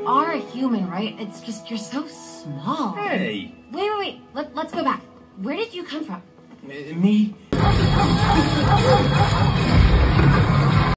are a human, right? It's just you're so small. Hey. Wait. Let's go back. Where did you come from? Me?